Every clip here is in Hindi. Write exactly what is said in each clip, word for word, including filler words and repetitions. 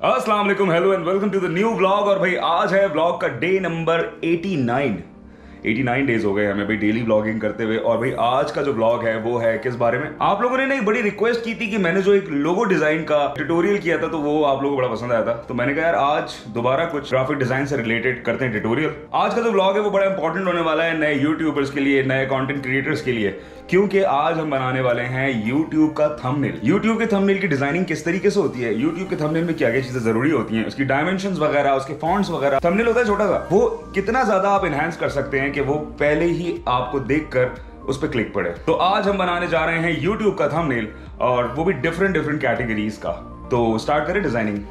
अस्सलाम वालेकुम, hello and welcome to the new vlog. और भाई आज है व्लॉग का डे नंबर नवासी। नवासी डेज हो गए हमें भाई डेली व्लॉगिंग करते हुए। और भाई आज का जो व्लॉग है वो है किस बारे में, आप लोगों ने ना एक बड़ी रिक्वेस्ट की थी कि मैंने जो एक लोगो डिजाइन का ट्यूटोरियल किया था तो वो आप लोगों को बड़ा पसंद आया था, तो मैंने कहा यार आज दोबारा कुछ ग्राफिक डिजाइन से रिलेटेड करते हैं ट्यूटोरियल। आज का जो व्लॉग है वो बड़ा इंपॉर्टेंट होने वाला है नए यूट्यूबर्स के लिए, नए कंटेंट क्रिएटर्स के लिए, क्योंकि आज हम बनाने वाले हैं YouTube का थंबनेल। YouTube के थंबनेल की डिजाइनिंग किस तरीके से होती है, YouTube के थंबनेल में क्या क्या चीजें जरूरी होती हैं, उसकी डायमेंशंस वगैरह, उसके फॉन्ट्स वगैरह। थंबनेल होता है छोटा सा, वो कितना ज्यादा आप एनहांस कर सकते हैं कि वो पहले ही आपको देखकर उस पर क्लिक पड़े। तो आज हम बनाने जा रहे हैं YouTube का थंबनेल, और वो भी डिफरेंट डिफरेंट कैटेगरीज का। तो स्टार्ट करें डिजाइनिंग।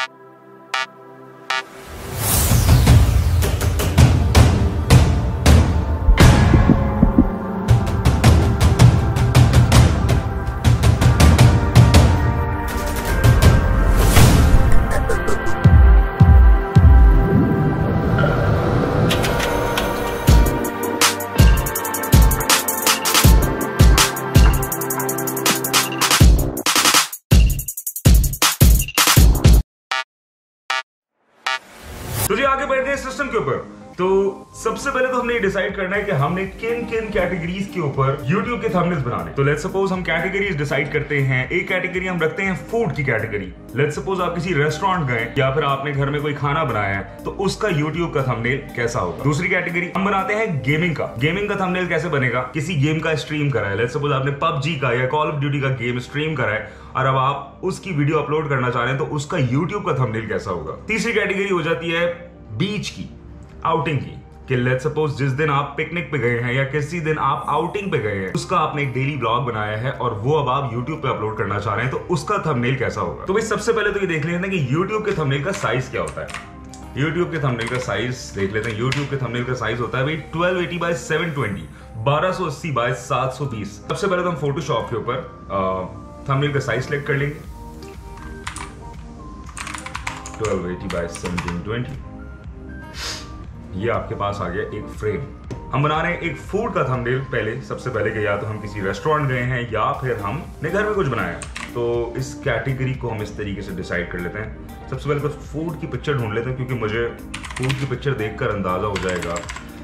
तो जी आगे बढ़ते हैं सिस्टम के ऊपर। तो सबसे पहले तो हमने ये डिसाइड करना है कि हमने किन किन कैटेगरीज के ऊपर YouTube के थंबनेल्स बनाने। तो लेट्स सपोज हम कैटेगरीज डिसाइड करते हैं। एक कैटेगरी हम रखते हैं फूड की कैटेगरी। लेट्स सपोज आप किसी रेस्टोरेंट गए या फिर आपने घर में कोई खाना बनाया है तो उसका YouTube का थंबनेल कैसा होगा। दूसरी कैटेगरी हम बनाते हैं गेमिंग का। गेमिंग का थंबनेल कैसे बनेगा, किसी गेम का स्ट्रीम करा है, लेट्स सपोज आपने पबजी का या कॉल ऑफ ड्यूटी का गेम स्ट्रीम करा है और अब आप उसकी वीडियो अपलोड करना चाह रहे हैं तो उसका YouTube का थंबनेल कैसा होगा। तीसरी कैटेगरी हो जाती है बीच की, आउटिंग की, कि लेट्स सपोज जिस दिन आप पिकनिक पे गए हैं या किसी दिन आप आउटिंग पे गए हैं, उसका आपने एक डेली ब्लॉग बनाया है और वो अब आप YouTube पे अपलोड करना चाह रहे हैं तो उसका थंबनेल कैसा होगा। तो भाई सबसे पहले तो ये देख लेते हैं कि YouTube के थंबनेल का साइज क्या होता है। YouTube के थंबनेल का साइज देख लेते हैं। YouTube के थंबनेल का साइज होता है भाई twelve eighty by seven twenty, बारह सौ अस्सी बाय सात सौ बीस। सबसे पहले तो हम फोटोशॉप के ऊपर थंबनेल का साइज सिलेक्ट कर लेंगे, twelve eighty by seventeen twenty. ये आपके पास आ गया एक फ्रेम। हम बना रहे हैं एक फूड का थंबनेल। पहले सबसे पहले कि या तो हम किसी रेस्टोरेंट गए हैं या फिर हमने घर में कुछ बनाया है, तो इस कैटेगरी को हम इस तरीके से डिसाइड कर लेते हैं। सबसे पहले तो फूड की पिक्चर ढूंढ लेते हैं, क्योंकि मुझे फूड की पिक्चर देखकर अंदाजा हो जाएगा।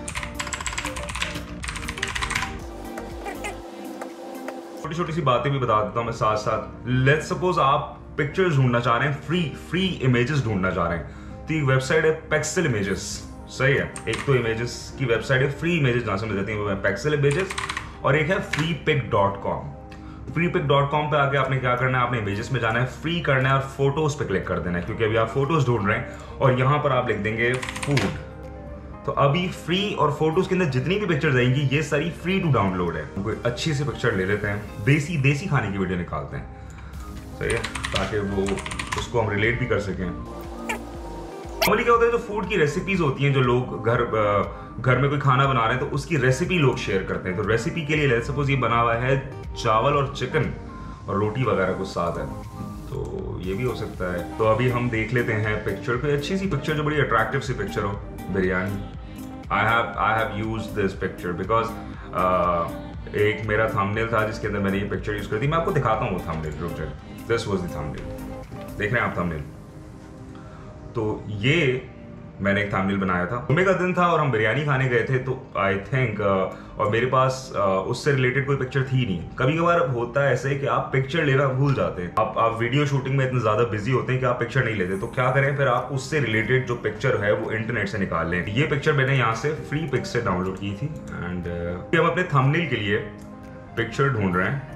छोटी छोटी सी बातें भी बता देता हूं मैं साथ साथ। लेट्स सपोज आप पिक्चर्स ढूंढना चाह रहे हैं, फ्री फ्री इमेजेस ढूंढना चाह रहे हैं, तो एक वेबसाइट है पेक्सल इमेजेस। सही है, एक तो इमेजेस की वेबसाइट है, फ्री इमेजेस जहां से मिल जाती है पेक्सल इमेजेस, और एक है Freepik dot com. Freepik dot com पे आके आपने क्या करना है, आपने इमेजेस में जाना है, फ्री करना है और फोटोज पे क्लिक कर देना है, क्योंकि अभी आप फोटोज ढूंढ रहे हैं और यहां पर आप लिख देंगे फूड। तो अभी फ्री और फोटोज के अंदर जितनी भी पिक्चर्स आएंगी ये सारी फ्री टू डाउनलोड है। कोई अच्छी सी पिक्चर ले लेते हैं, देसी देसी खाने की वीडियो निकालते हैं, सही है, ताकि वो उसको हम रिलेट भी कर सकें। नॉर्मली क्या होता है, जो फूड की रेसिपीज होती हैं, जो लोग घर घर में कोई खाना बना रहे हैं तो उसकी रेसिपी लोग शेयर करते हैं। तो रेसिपी के लिए लेट्स सपोज ये बना हुआ है चावल और चिकन और रोटी वगैरह कुछ साथ है, तो ये भी हो सकता है। तो अभी हम देख लेते हैं पिक्चर, कोई अच्छी सी पिक्चर जो बड़ी अट्रैक्टिव सी पिक्चर हो। Biryani, I have I have used this picture because एक मेरा थंबनेल था जिसके अंदर मैंने ये पिक्चर यूज कर दी। मैं आपको दिखाता हूँ वो थंबनेल, रुक जाए। दिस वाज द थंबनेल, देख रहे हैं आप थंबनेल। तो ये मैंने एक थंबनेल बनाया था, जुम्मे का दिन था और हम बिरयानी खाने गए थे, तो आई थिंक uh, और मेरे पास uh, उससे रिलेटेड कोई पिक्चर थी नहीं। कभी कभार होता है ऐसे कि आप पिक्चर लेना भूल जाते हैं, आप आप वीडियो शूटिंग में इतने ज्यादा बिजी होते हैं कि आप पिक्चर नहीं लेते, तो क्या करें फिर आप उससे रिलेटेड जो पिक्चर है वो इंटरनेट से निकाल लें। ये पिक्चर मैंने यहाँ से फ्री पिक से डाउनलोड की थी एंड uh, हम अपने थंबनेल के लिए पिक्चर ढूंढ रहे हैं।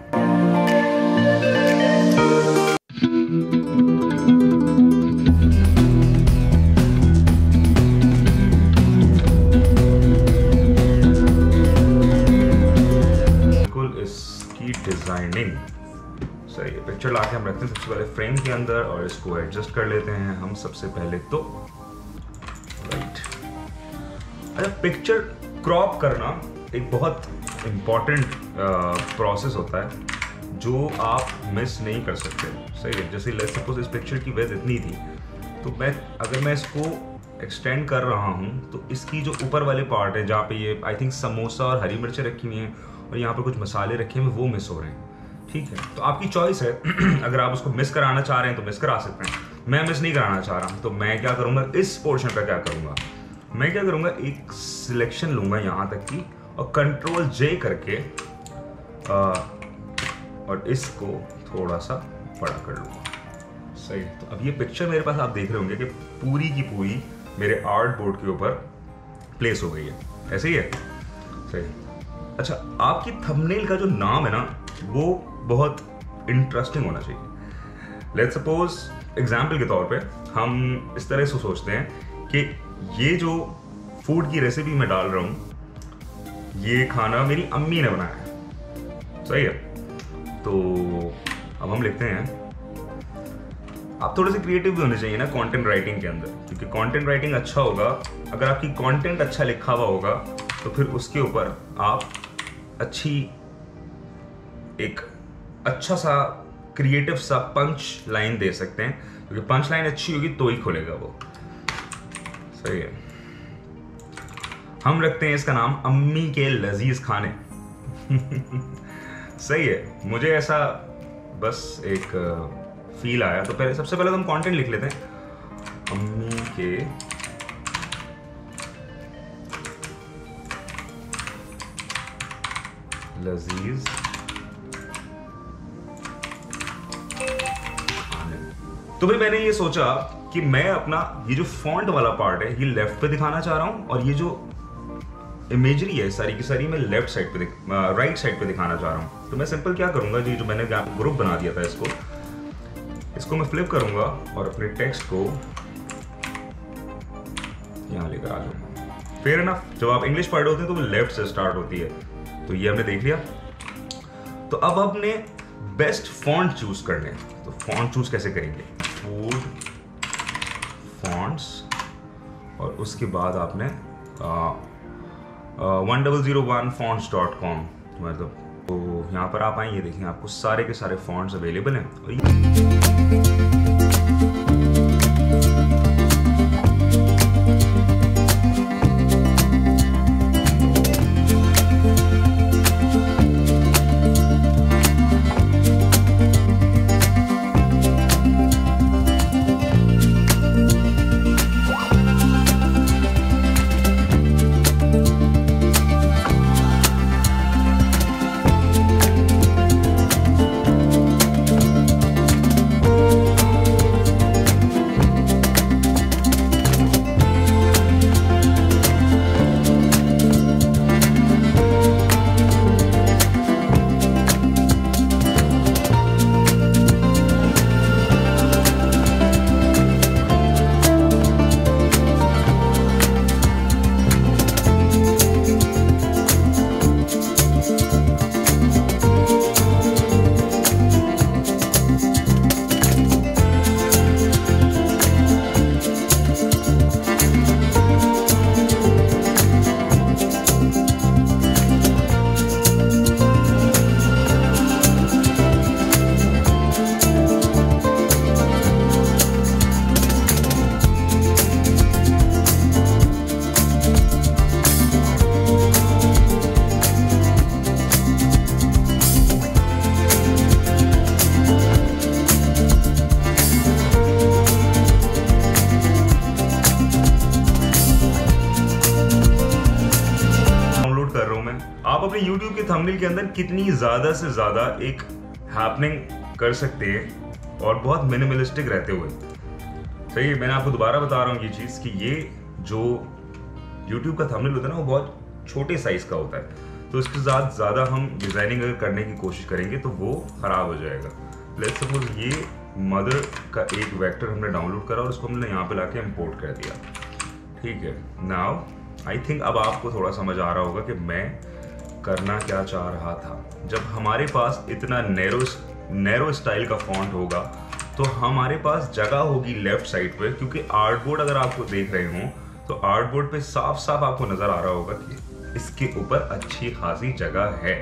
डिजाइनिंग सही है। पिक्चर लाके हम रखते हैं सबसे पहले फ्रेम के अंदर और इसको एडजस्ट कर लेते हैं हम सबसे पहले तो राइट। अच्छा, पिक्चर क्रॉप करना एक बहुत इंपॉर्टेंट प्रोसेस होता है जो आप मिस नहीं कर सकते। सही है, जैसे लेट्स सपोज इस पिक्चर की विड्थ इतनी थी, तो मैं अगर मैं इसको एक्सटेंड कर रहा हूँ तो इसकी जो ऊपर वाले पार्ट है जहाँ पे ये आई थिंक समोसा और हरी मिर्चें रखी हुई हैं और यहाँ पर कुछ मसाले रखे हुए वो मिस हो रहे हैं। ठीक है, तो आपकी चॉइस है अगर आप उसको मिस कराना चाह रहे हैं तो मिस करा सकते हैं, मैं मिस नहीं कराना चाह रहा हूँ, तो मैं क्या करूँगा, इस पोर्शन पे क्या करूँगा, मैं क्या करूँगा, एक सिलेक्शन लूँगा यहाँ तक की और कंट्रोल जे करके आ, और इसको थोड़ा सा बड़ा कर लूँगा। सही। तो अब ये पिक्चर मेरे पास आप देख रहे होंगे कि पूरी की पूरी मेरे आर्ट बोर्ड के ऊपर प्लेस हो गई है। ऐसे ही है। सही। अच्छा, आपकी थंबनेल का जो नाम है ना वो बहुत इंटरेस्टिंग होना चाहिए। लेट्स सपोज एग्जाम्पल के तौर पे हम इस तरह से सोचते हैं कि ये जो फूड की रेसिपी मैं डाल रहा हूँ ये खाना मेरी अम्मी ने बनाया है। सही है। तो अब हम लिखते हैं, आप थोड़े से क्रिएटिव भी होने चाहिए ना कंटेंट राइटिंग के अंदर, क्योंकि कंटेंट राइटिंग अच्छा होगा अगर आपकी कंटेंट अच्छा लिखा हुआ होगा तो फिर उसके ऊपर आप अच्छी एक अच्छा सा क्रिएटिव सा पंच लाइन दे सकते हैं, क्योंकि पंच लाइन अच्छी होगी तो ही खुलेगा वो। सही है। हम रखते हैं इसका नाम अम्मी के लजीज खाने। सही है। मुझे ऐसा बस एक फील आया, तो पहले सबसे पहले तो हम कंटेंट लिख लेते हैं, अम्मी के लजीज खाने। तो भाई मैंने ये सोचा कि मैं अपना ये जो फॉन्ट वाला पार्ट है ये लेफ्ट पे दिखाना चाह रहा हूं, और ये जो इमेजरी है सारी की सारी मैं लेफ्ट साइड पे राइट साइड पे दिखाना चाह रहा हूं। तो मैं सिंपल क्या करूंगा, जी जो मैंने ग्रुप बना दिया था इसको इसको मैं फ्लिप करूंगा और अपने टेक्स्ट को यहां लेकर आ जाऊंगा। Fair enough. जब आप इंग्लिश पढ़ रहे होते हैं तो वो लेफ्ट से स्टार्ट होती है। तो ये हमने देख लिया। तो अब आपने बेस्ट फॉन्ट चूज करने हैं। तो फॉन्ट चूज कैसे करेंगे, फूड फॉन्ट्स, और उसके बाद आपने one double zero one fonts dot com मतलब, तो यहाँ पर आप आए, ये देखें आपको सारे के सारे फॉन्ट्स अवेलेबल हैं। और ये आप अपने YouTube के थंबनेल के अंदर कितनी ज्यादा से ज्यादा एक हैपनिंग कर सकते हैं और बहुत मिनिमलिस्टिक रहते हुए। सही है। मैंने आपको दोबारा बता रहा हूँ ये चीज कि ये जो YouTube का थंबनेल होता है ना वो बहुत छोटे साइज का होता है, तो इसके साथ ज्यादा हम डिजाइनिंग अगर करने की कोशिश करेंगे तो वो खराब हो जाएगा। लेट्स सपोज ये मदर का एक वेक्टर हमने डाउनलोड करा और उसको हमने यहाँ पे लाके इंपोर्ट कर दिया। ठीक है। नाउ आई थिंक अब आपको थोड़ा समझ आ रहा होगा कि मैं करना क्या चाह रहा था। जब हमारे पास इतना नैरो नैरो स्टाइल का फॉन्ट होगा तो हमारे पास जगह होगी लेफ्ट साइड पे, क्योंकि आर्टबोर्ड अगर आपको देख रहे हो तो आर्टबोर्ड पे साफ साफ आपको नजर आ रहा होगा कि इसके ऊपर अच्छी खासी जगह है।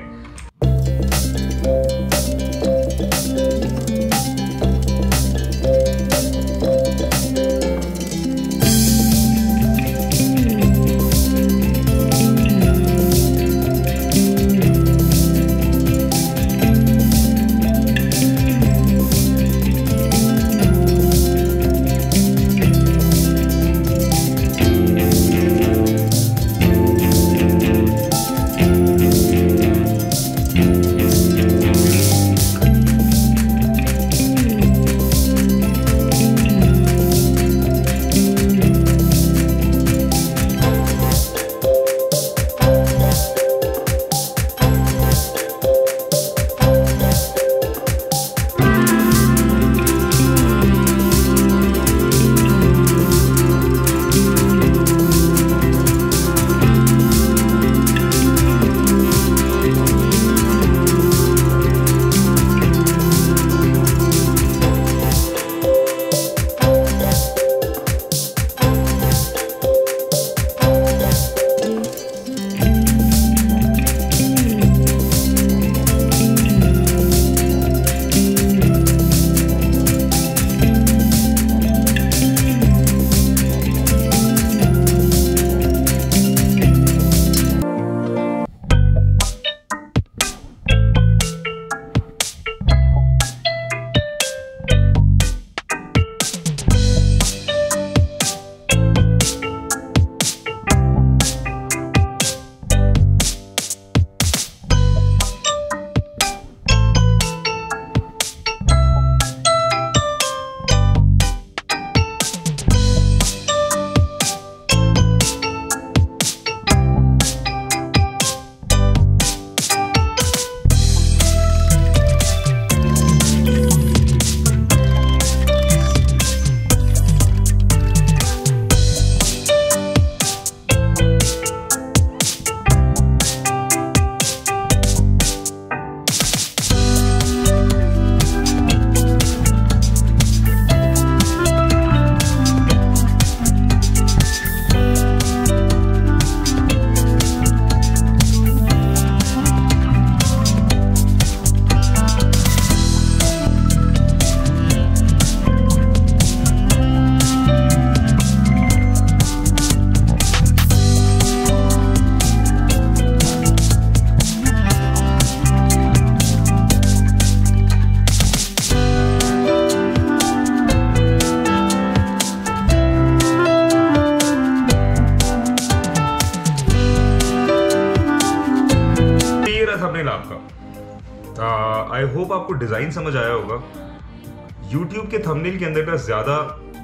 आई होप आपको डिजाइन समझ आया होगा। यूट्यूब के थंबनेल के अंदर का ज्यादा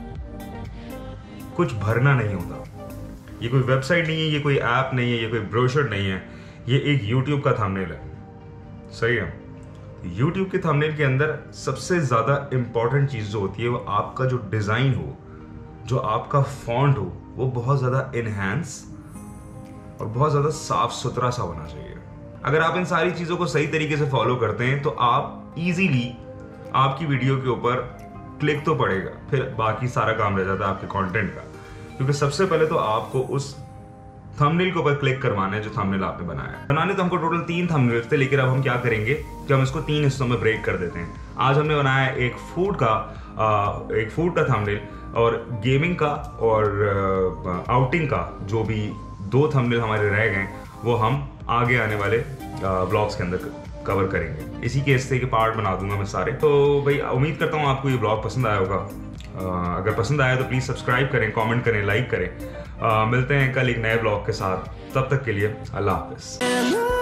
कुछ भरना नहीं होता। ये कोई वेबसाइट नहीं है, ये कोई ऐप नहीं है, ये कोई ब्रोशर नहीं है, ये एक यूट्यूब का थंबनेल है। सही है। यूट्यूब के थंबनेल के अंदर सबसे ज्यादा इंपॉर्टेंट चीज जो होती है वो आपका जो डिजाइन हो, जो आपका फॉन्ट हो, वो बहुत ज्यादा इनहैंस और बहुत ज्यादा साफ सुथरा सा होना चाहिए। अगर आप इन सारी चीजों को सही तरीके से फॉलो करते हैं तो आप इजीली आपकी वीडियो के ऊपर क्लिक तो पड़ेगा, फिर बाकी सारा काम रह जाता है आपके कंटेंट का। क्योंकि सबसे पहले तो आपको उस थंबनेल के ऊपर क्लिक करवाना है जो थंबनेल आपने बनाया है। बनाने तो हमको टोटल तीन थंबनेल थे, लेकिन अब हम क्या करेंगे कि हम इसको तीन हिस्सों में ब्रेक कर देते हैं। आज हमने बनाया एक फूड का आ, एक फूड का थंबनेल और गेमिंग का और आउटिंग का जो भी दो थंबनेल हमारे रह गए वो हम आगे आने वाले ब्लॉग्स के अंदर कवर करेंगे। इसी के हिस्से के पार्ट बना दूंगा मैं सारे। तो भाई उम्मीद करता हूँ आपको ये ब्लॉग पसंद आया होगा। आ, अगर पसंद आया तो प्लीज़ सब्सक्राइब करें, कमेंट करें, लाइक करें। आ, मिलते हैं कल एक नए ब्लॉग के साथ। तब तक के लिए अल्लाह हाफिज़।